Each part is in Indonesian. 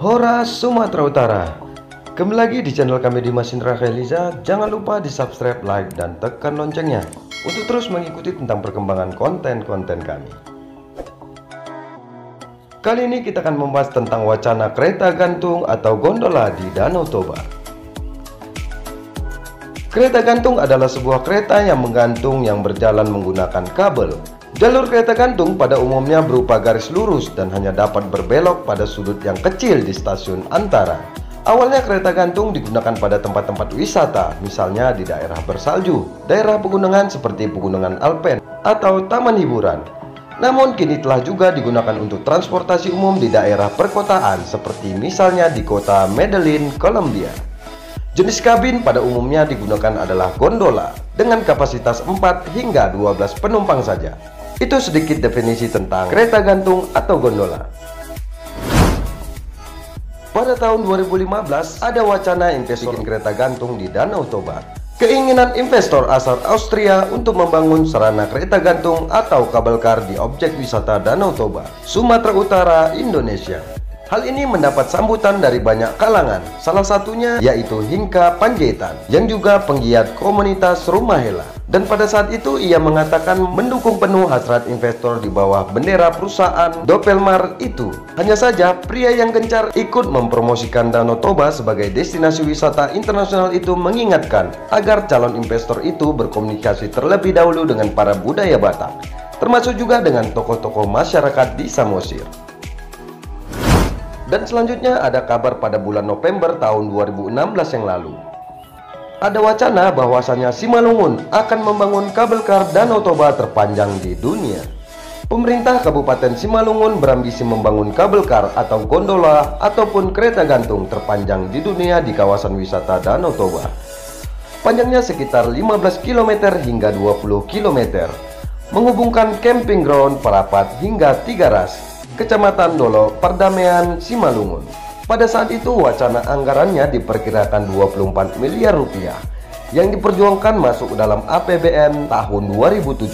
Hora Sumatera Utara. Kembali lagi di channel kami Dimas Indra Khailiza. Jangan lupa di subscribe, like, dan tekan loncengnya untuk terus mengikuti tentang perkembangan konten-konten kami. Kali ini kita akan membahas tentang wacana kereta gantung atau gondola di Danau Toba. Kereta gantung adalah sebuah kereta yang menggantung yang berjalan menggunakan kabel. Jalur kereta gantung pada umumnya berupa garis lurus dan hanya dapat berbelok pada sudut yang kecil di stasiun antara. Awalnya kereta gantung digunakan pada tempat-tempat wisata, misalnya di daerah bersalju, daerah pegunungan seperti Pegunungan Alpen, atau taman hiburan. Namun kini telah juga digunakan untuk transportasi umum di daerah perkotaan, seperti misalnya di kota Medellin, Kolombia. Jenis kabin pada umumnya digunakan adalah gondola, dengan kapasitas 4 hingga 12 penumpang saja. Itu sedikit definisi tentang kereta gantung atau gondola. Pada tahun 2015, ada wacana investor kereta gantung di Danau Toba. Keinginan investor asal Austria untuk membangun sarana kereta gantung atau kabel kar di objek wisata Danau Toba, Sumatera Utara, Indonesia. Hal ini mendapat sambutan dari banyak kalangan, salah satunya yaitu Hinka Panjaitan, yang juga penggiat komunitas Rumahela. Dan pada saat itu ia mengatakan mendukung penuh hasrat investor di bawah bendera perusahaan Doppelmayr itu. Hanya saja pria yang gencar ikut mempromosikan Danau Toba sebagai destinasi wisata internasional itu mengingatkan agar calon investor itu berkomunikasi terlebih dahulu dengan para budaya Batak, termasuk juga dengan tokoh-tokoh masyarakat di Samosir. Dan selanjutnya ada kabar pada bulan November tahun 2016 yang lalu. Ada wacana bahwasanya Simalungun akan membangun kabel kar Danau Toba terpanjang di dunia. Pemerintah Kabupaten Simalungun berambisi membangun kabel kar atau gondola ataupun kereta gantung terpanjang di dunia di kawasan wisata Danau Toba. Panjangnya sekitar 15 km hingga 20 km, menghubungkan camping ground Parapat hingga Tigaras, Kecamatan Dolo, Perdamaian, Simalungun. Pada saat itu wacana anggarannya diperkirakan 24 miliar rupiah yang diperjuangkan masuk dalam APBN tahun 2017.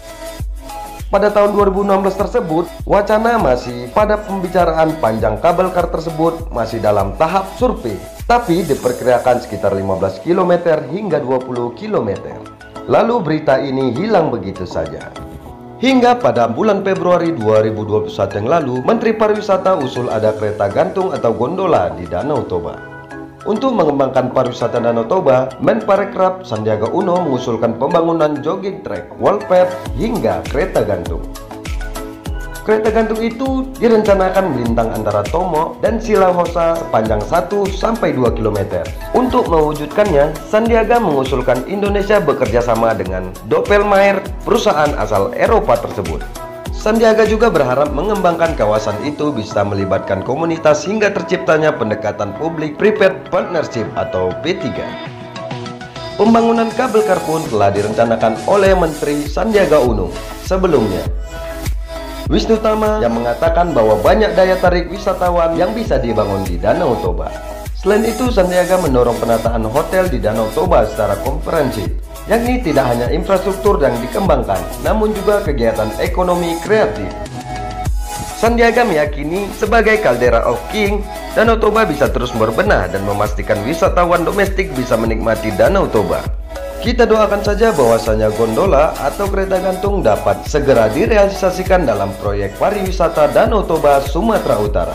Pada tahun 2016 tersebut, wacana masih pada pembicaraan, panjang kabel kar tersebut masih dalam tahap survei, tapi diperkirakan sekitar 15 km hingga 20 km. Lalu berita ini hilang begitu saja. Hingga pada bulan Februari 2021 yang lalu, Menteri Pariwisata usul ada kereta gantung atau gondola di Danau Toba. Untuk mengembangkan pariwisata Danau Toba, Menparekraf Sandiaga Uno mengusulkan pembangunan jogging track, wall path, hingga kereta gantung. Kereta gantung itu direncanakan melintang antara Tomo dan Silahosa sepanjang 1-2 km. Untuk mewujudkannya, Sandiaga mengusulkan Indonesia bekerja sama dengan Doppelmayr, perusahaan asal Eropa tersebut. Sandiaga juga berharap mengembangkan kawasan itu bisa melibatkan komunitas hingga terciptanya pendekatan publik private partnership atau P3. Pembangunan kabel kar pun telah direncanakan oleh Menteri Sandiaga Uno sebelumnya. Wisnu Tama yang mengatakan bahwa banyak daya tarik wisatawan yang bisa dibangun di Danau Toba. Selain itu, Sandiaga mendorong penataan hotel di Danau Toba secara komprehensif, yakni tidak hanya infrastruktur yang dikembangkan, namun juga kegiatan ekonomi kreatif. Sandiaga meyakini sebagai caldera of king, Danau Toba bisa terus berbenah dan memastikan wisatawan domestik bisa menikmati Danau Toba. Kita doakan saja bahwasanya gondola atau kereta gantung dapat segera direalisasikan dalam proyek pariwisata Danau Toba, Sumatera Utara.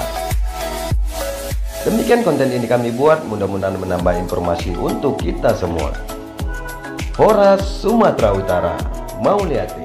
Demikian konten ini kami buat, mudah-mudahan menambah informasi untuk kita semua. Hora Sumatera Utara, mau lihat